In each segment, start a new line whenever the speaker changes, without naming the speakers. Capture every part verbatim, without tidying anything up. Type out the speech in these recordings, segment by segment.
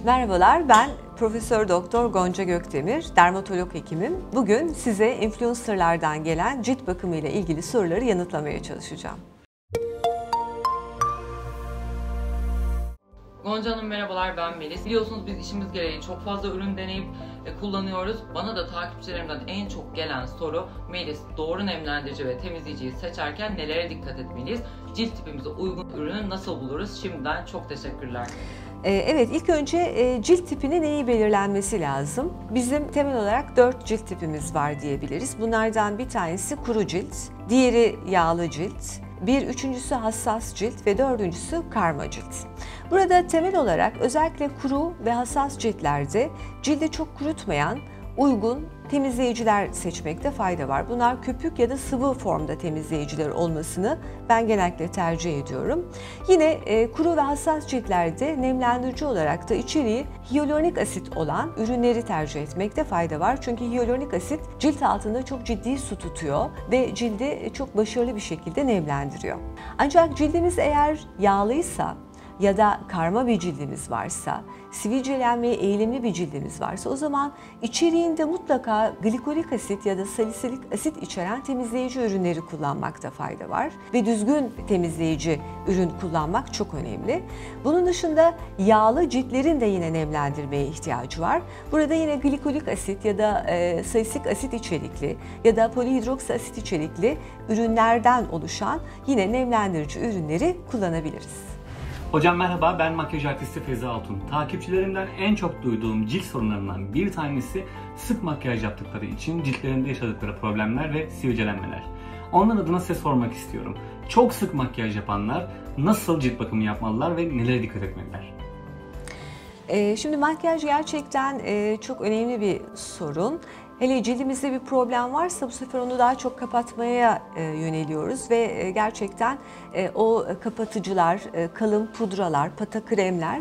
Merhabalar, ben Profesör Doktor Gonca Gökdemir, dermatolog hekimim. Bugün size influencerlardan gelen cilt bakımı ile ilgili soruları yanıtlamaya çalışacağım.
Gonca Hanım merhabalar, ben Melis. Biliyorsunuz biz işimiz gereği çok fazla ürün deneyip e, kullanıyoruz. Bana da takipçilerimden en çok gelen soru, Melis doğru nemlendirici ve temizleyiciyi seçerken nelere dikkat etmeliyiz? Cilt tipimize uygun ürünü nasıl buluruz? Şimdiden çok teşekkürler.
Evet, ilk önce cilt tipinin iyi belirlenmesi lazım. Bizim temel olarak dört cilt tipimiz var diyebiliriz. Bunlardan bir tanesi kuru cilt, diğeri yağlı cilt, bir üçüncüsü hassas cilt ve dördüncüsü karma cilt. Burada temel olarak özellikle kuru ve hassas ciltlerde cildi çok kurutmayan uygun temizleyiciler seçmekte fayda var. Bunlar köpük ya da sıvı formda temizleyiciler olmasını ben genellikle tercih ediyorum. Yine e, kuru ve hassas ciltlerde nemlendirici olarak da içeriği hyaluronik asit olan ürünleri tercih etmekte fayda var. Çünkü hyaluronik asit cilt altında çok ciddi su tutuyor ve cildi çok başarılı bir şekilde nemlendiriyor. Ancak cildimiz eğer yağlıysa ya da karma bir cildimiz varsa, sivilcelenmeye eğilimli bir cildimiz varsa o zaman içeriğinde mutlaka glikolik asit ya da salisilik asit içeren temizleyici ürünleri kullanmakta fayda var ve düzgün temizleyici ürün kullanmak çok önemli. Bunun dışında yağlı ciltlerin de yine nemlendirmeye ihtiyacı var. Burada yine glikolik asit ya da e, salisilik asit içerikli ya da polihidroksi asit içerikli ürünlerden oluşan yine nemlendirici ürünleri kullanabiliriz.
Hocam merhaba, ben makyaj artisti Feza Altun. Takipçilerimden en çok duyduğum cilt sorunlarından bir tanesi sık makyaj yaptıkları için ciltlerinde yaşadıkları problemler ve sivilcelenmeler. Onların adına size sormak istiyorum. Çok sık makyaj yapanlar nasıl cilt bakımı yapmalılar ve nelere dikkat etmeliler?
Şimdi makyaj gerçekten çok önemli bir sorun. Hele cildimizde bir problem varsa bu sefer onu daha çok kapatmaya yöneliyoruz ve gerçekten o kapatıcılar, kalın pudralar, pata kremler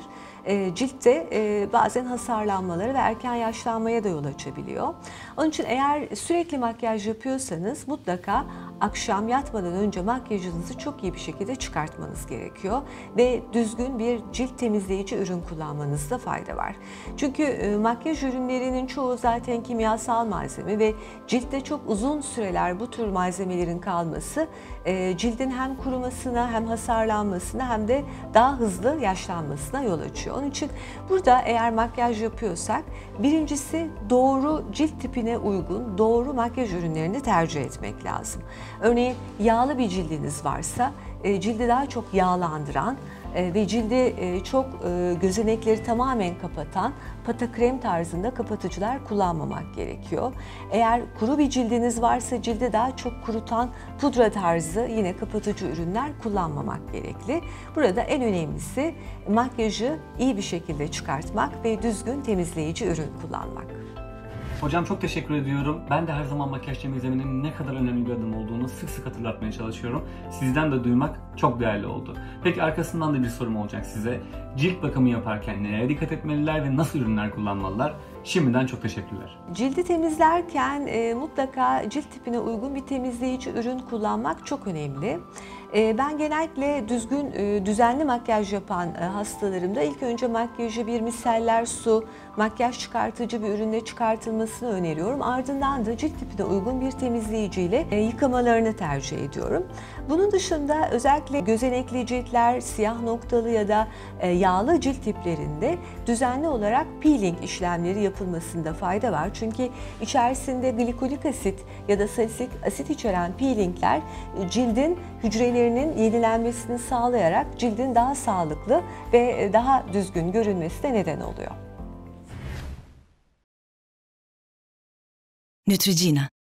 ciltte bazen hasarlanmaları ve erken yaşlanmaya da yol açabiliyor. Onun için eğer sürekli makyaj yapıyorsanız mutlaka akşam yatmadan önce makyajınızı çok iyi bir şekilde çıkartmanız gerekiyor ve düzgün bir cilt temizleyici ürün kullanmanızda fayda var. Çünkü makyaj ürünlerinin çoğu zaten kimyasal malzeme ve ciltte çok uzun süreler bu tür malzemelerin kalması cildin hem kurumasına hem hasarlanmasına hem de daha hızlı yaşlanmasına yol açıyor. Onun için burada eğer makyaj yapıyorsak birincisi doğru cilt tipine uygun doğru makyaj ürünlerini tercih etmek lazım. Örneğin yağlı bir cildiniz varsa cildi daha çok yağlandıran ve cildi çok gözenekleri tamamen kapatan pata krem tarzında kapatıcılar kullanmamak gerekiyor. Eğer kuru bir cildiniz varsa cildi daha çok kurutan pudra tarzı yine kapatıcı ürünler kullanmamak gerekli. Burada en önemlisi makyajı iyi bir şekilde çıkartmak ve düzgün temizleyici ürün kullanmak.
Hocam çok teşekkür ediyorum. Ben de her zaman makyaj temizlemenin ne kadar önemli bir adım olduğunu sık sık hatırlatmaya çalışıyorum. Sizden de duymak çok değerli oldu. Peki arkasından da bir sorum olacak size. Cilt bakımı yaparken nelere dikkat etmeliler ve nasıl ürünler kullanmalılar? Şimdiden çok teşekkürler.
Cildi temizlerken e, mutlaka cilt tipine uygun bir temizleyici ürün kullanmak çok önemli. E, ben genellikle düzgün, e, düzenli makyaj yapan e, hastalarımda ilk önce makyajı bir miseller su, makyaj çıkartıcı bir ürünle çıkartılmasını öneriyorum. Ardından da cilt tipine uygun bir temizleyiciyle e, yıkamalarını tercih ediyorum. Bunun dışında özellikle gözenekli ciltler, siyah noktalı ya da e, yağlı cilt tiplerinde düzenli olarak peeling işlemleri yapılmasında fayda var. Çünkü içerisinde glikolik asit ya da salisilik asit içeren peelingler cildin hücrelerinin yenilenmesini sağlayarak cildin daha sağlıklı ve daha düzgün görünmesine neden oluyor.
Neutrogena